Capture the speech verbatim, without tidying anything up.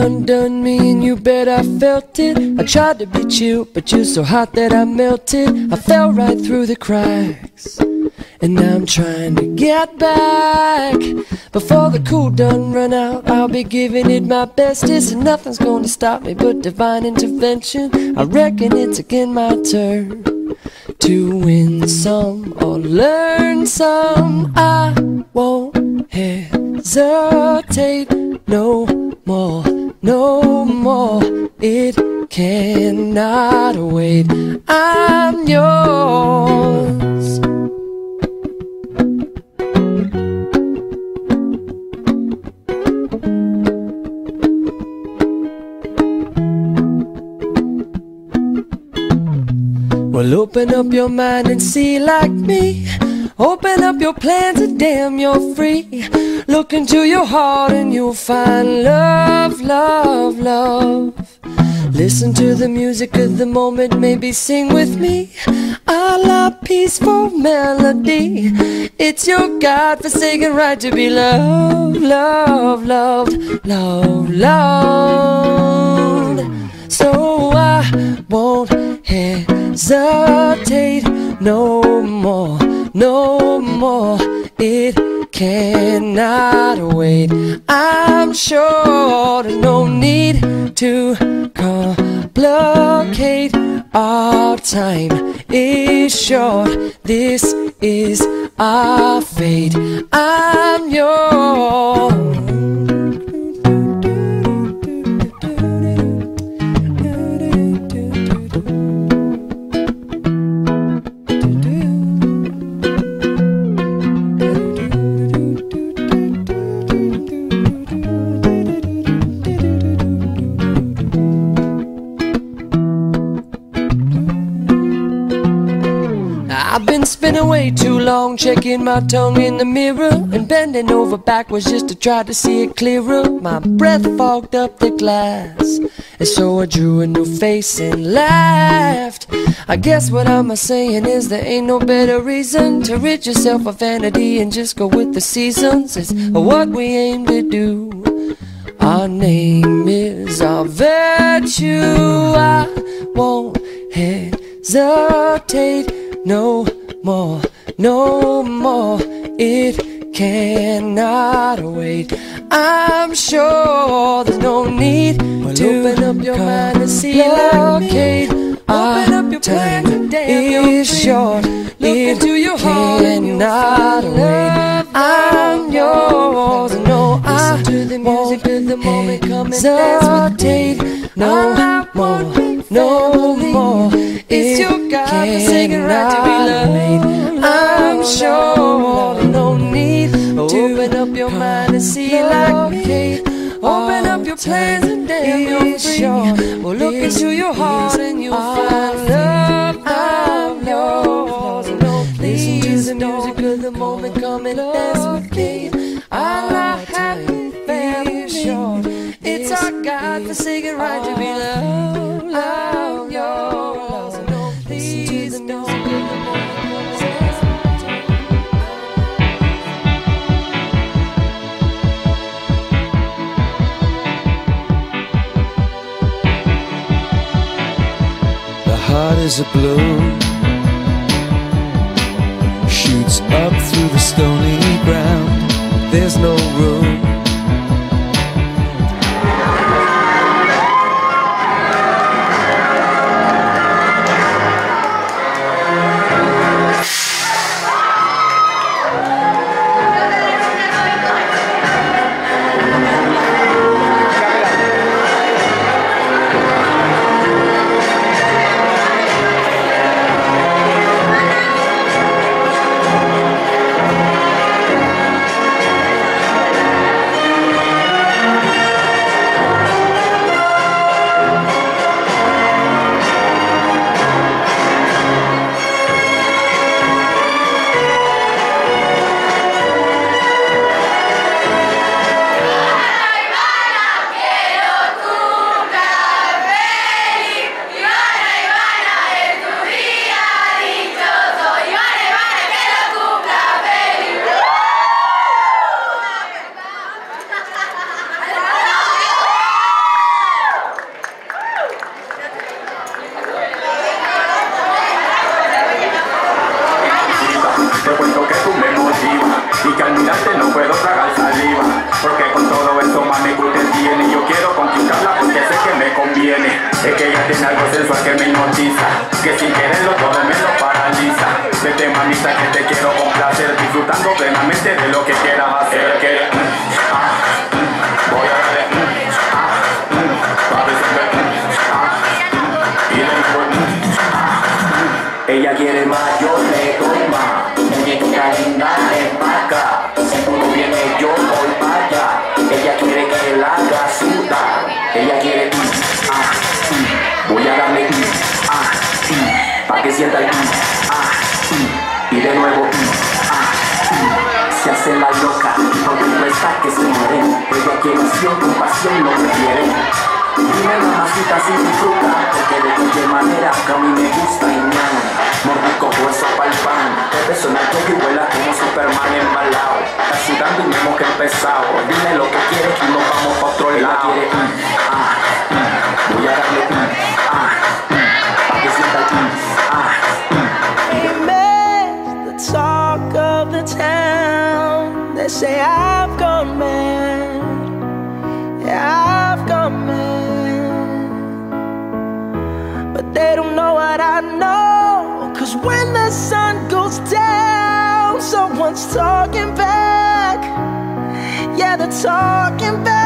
undone me and you bet I felt it. I tried to be chill, but you're so hot that I melted. I fell right through the cracks, and now I'm trying to get back. Before the cool done run out, I'll be giving it my bestest, and nothing's gonna stop me but divine intervention. I reckon it's again my turn to win some or learn some. I won't hesitate no more, no more. It cannot wait. I'm yours. Well, open up your mind and see like me. Open up your plans and damn, you're free. Look into your heart and you'll find love, love, love. Listen to the music of the moment, maybe sing with me a la peaceful melody. It's your God-forsaken right to be loved, loved, loved, loved, loved. So I won't hesitate no more, no more. It cannot wait. I'm sure there's no need to complicate. Our time is short. This is our fate. I'm yours. I've been spinning way too long, checking my tongue in the mirror and bending over backwards just to try to see it clearer. My breath fogged up the glass, and so I drew a new face and laughed. I guess what I'm saying is there ain't no better reason to rid yourself of vanity and just go with the seasons. It's what we aim to do. Our name is our virtue. I won't hesitate no more, no more. It cannot wait. I'm sure there's no need well, to open up your mind and see like me. Open up your time and is short. Look it into your heart and you'll find love. I'm yours. No, I to the music of the moment. Come and dance with me. No more, no more. It's your God-forsaken right to be loved. I'm sure there's no need to open up your mind and see like me. Open up your plans and damn, you're free. Well, look into your heart and you'll find love. I'm yours. Listen to the music of the moment. Come and dance with me. I'm not happy, very sure. It's our God-forsaken right to be loved. I'm yours. Please don't. The heart is a balloon, shoots up through the stony ground. There's no room. mamita, que te quiero complacer, disfrutando plenamente de lo que quieras hacer. Que, mm, ah, mm, voy a darle, mm, ah, mm, para siempre, mm, ah, mm, y después, mm, ah, mm. Ella quiere más, yo le doy más. Muñequita linda, ven pa' acá. Si tú no vienes, yo voy para allá. Ella quiere que la haga sudar. Ella quiere, mm, ah, mm, voy a darle, mm, ah, mm, pa' que sienta el, mm, ah, mm, y de nuevo, mm, ah, mm. Se hace la loca, no te está que se muere. Ella quiere acción, compasión, no prefiere. Dime mamacita si disfruta, porque de cualquier manera que a mí me gusta y me ama. Mordisco hueso pa'l pan, te beso en el cuello y vuela como Superman embalado. Está sudando y vemos que he empezado. Dime lo que quieres y nos vamos pa' otro lado. Quiere, mm, ah, mm, voy a darle, mm, ah, mm, pa' que sienta el, mm, ah, mm. He made the talk of the town. They say I've gone mad, yeah, I've gone mad. But they don't know what I know, 'cause when the sun goes down, someone's talking back. Yeah, they're talking back.